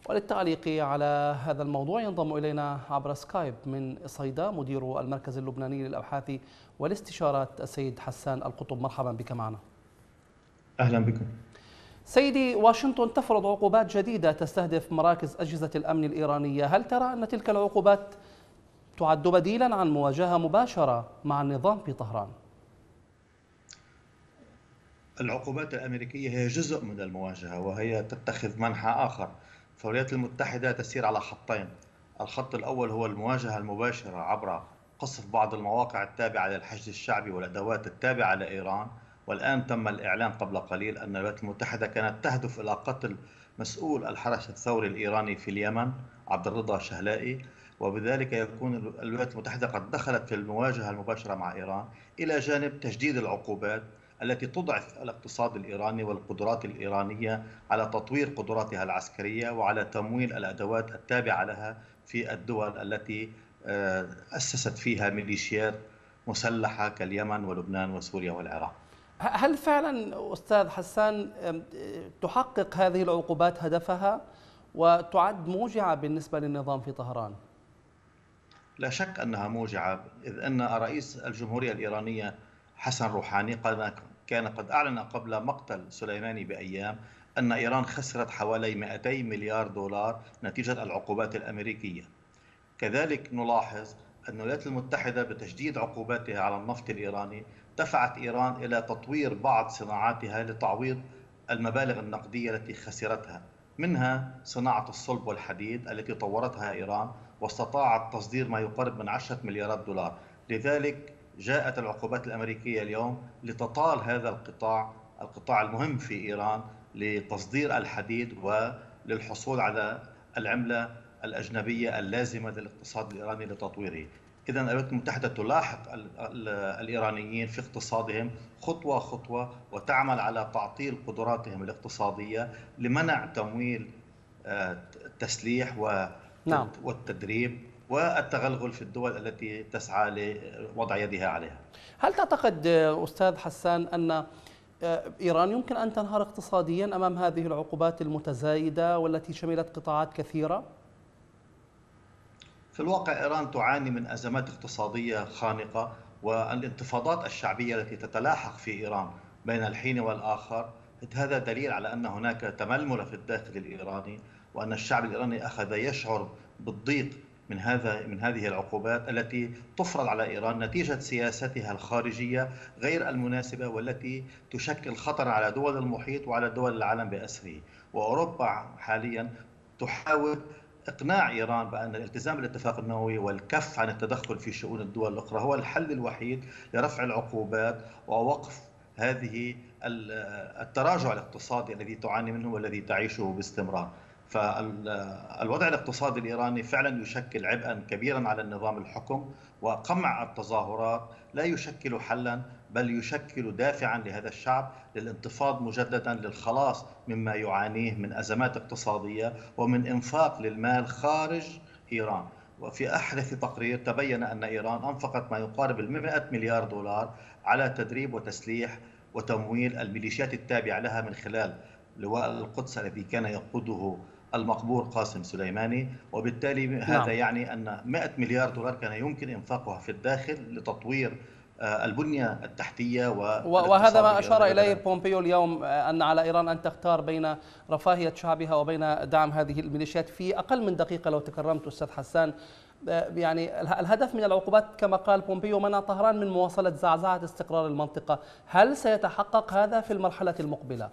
وللتعليق على هذا الموضوع ينضم إلينا عبر سكايب من صيدا مدير المركز اللبناني للأبحاث والاستشارات السيد حسان القطب. مرحبا بك معنا. أهلا بكم. سيدي، واشنطن تفرض عقوبات جديدة تستهدف مراكز أجهزة الأمن الإيرانية، هل ترى أن تلك العقوبات تعد بديلا عن مواجهة مباشرة مع النظام في طهران؟ العقوبات الأمريكية هي جزء من المواجهة، وهي تتخذ منحى آخر. فالولايات المتحدة تسير على خطين. الخط الأول هو المواجهة المباشرة عبر قصف بعض المواقع التابعة للحشد الشعبي والأدوات التابعة لإيران، والآن تم الإعلان قبل قليل أن الولايات المتحدة كانت تهدف إلى قتل مسؤول الحرس الثوري الإيراني في اليمن عبد الرضا شهلائي، وبذلك يكون الولايات المتحدة قد دخلت في المواجهة المباشرة مع إيران، إلى جانب تجديد العقوبات التي تضعف الاقتصاد الإيراني والقدرات الإيرانية على تطوير قدراتها العسكرية وعلى تمويل الأدوات التابعة لها في الدول التي أسست فيها ميليشيات مسلحة كاليمن ولبنان وسوريا والعراق. هل فعلا أستاذ حسان تحقق هذه العقوبات هدفها وتعد موجعة بالنسبة للنظام في طهران؟ لا شك أنها موجعة، إذ أن رئيس الجمهورية الإيرانية حسن روحاني كان قد أعلن قبل مقتل سليماني بأيام أن إيران خسرت حوالي 200 مليار دولار نتيجة العقوبات الأمريكية. كذلك نلاحظ أن الولايات المتحدة بتجديد عقوباتها على النفط الإيراني دفعت إيران إلى تطوير بعض صناعاتها لتعويض المبالغ النقدية التي خسرتها، منها صناعة الصلب والحديد التي طورتها إيران واستطاعت تصدير ما يقارب من 10 مليارات دولار. لذلك جاءت العقوبات الأمريكية اليوم لتطال هذا القطاع المهم في إيران لتصدير الحديد وللحصول على العملة الأجنبية اللازمة للاقتصاد الإيراني لتطويره. إذن الولايات المتحدة تلاحق الإيرانيين في اقتصادهم خطوة خطوة، وتعمل على تعطيل قدراتهم الاقتصادية لمنع تمويل التسليح والتدريب والتغلغل في الدول التي تسعى لوضع يدها عليها. هل تعتقد أستاذ حسان أن إيران يمكن أن تنهار اقتصاديا أمام هذه العقوبات المتزايدة والتي شملت قطاعات كثيرة؟ في الواقع إيران تعاني من أزمات اقتصادية خانقة، والانتفاضات الشعبية التي تتلاحق في إيران بين الحين والآخر هذا دليل على أن هناك تململ في الداخل الإيراني، وأن الشعب الإيراني أخذ يشعر بالضيق من هذه العقوبات التي تفرض على إيران نتيجة سياستها الخارجية غير المناسبة، والتي تشكل خطر على دول المحيط وعلى دول العالم بأسره. وأوروبا حاليا تحاول إقناع إيران بأن الالتزام بالاتفاق النووي والكف عن التدخل في شؤون الدول الأخرى هو الحل الوحيد لرفع العقوبات ووقف هذه التراجع الاقتصادي الذي تعاني منه والذي تعيشه باستمرار. فالوضع الاقتصادي الإيراني فعلا يشكل عبئا كبيرا على النظام الحكم، وقمع التظاهرات لا يشكل حلا بل يشكل دافعا لهذا الشعب للانتفاض مجددا للخلاص مما يعانيه من أزمات اقتصادية ومن إنفاق للمال خارج إيران. وفي أحدث تقرير تبين أن إيران أنفقت ما يقارب 100 مليار دولار على تدريب وتسليح وتمويل الميليشيات التابعة لها من خلال لواء القدس الذي كان يقوده المقبور قاسم سليماني، وبالتالي هذا يعني أن 100 مليار دولار كان يمكن إنفاقها في الداخل لتطوير البنية التحتية وهذا ما أشار إليه بومبيو اليوم، أن على إيران أن تختار بين رفاهية شعبها وبين دعم هذه الميليشيات. في أقل من دقيقة لو تكرمت أستاذ حسان، يعني الهدف من العقوبات كما قال بومبيو منع طهران من مواصلة زعزعة استقرار المنطقة، هل سيتحقق هذا في المرحلة المقبلة؟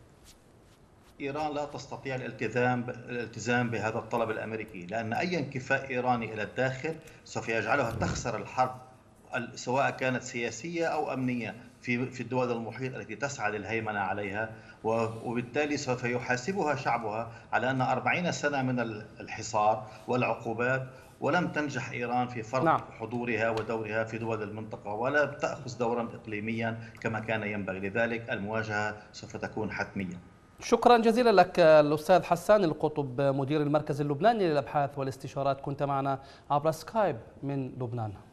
إيران لا تستطيع الالتزام بهذا الطلب الأمريكي، لأن أي انكفاء إيراني إلى الداخل سوف يجعلها تخسر الحرب سواء كانت سياسية أو أمنية في الدول المحيط التي تسعى للهيمنة عليها، وبالتالي سوف يحاسبها شعبها على أن 40 سنة من الحصار والعقوبات ولم تنجح إيران في فرض حضورها ودورها في دول المنطقة، ولا تأخذ دورا إقليميا كما كان ينبغي. لذلك المواجهة سوف تكون حتمية. شكرا جزيلا لك الأستاذ حسان القطب مدير المركز اللبناني للأبحاث والاستشارات، كنت معنا عبر سكايب من لبنان.